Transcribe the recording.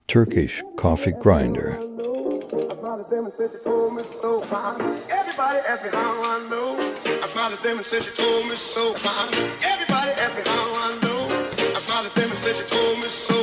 Turkish coffee grinder. Everybody ask me how I know. I smiled at them and said she told me so. Everybody ask me how I know. I smiled at them and said she told me so.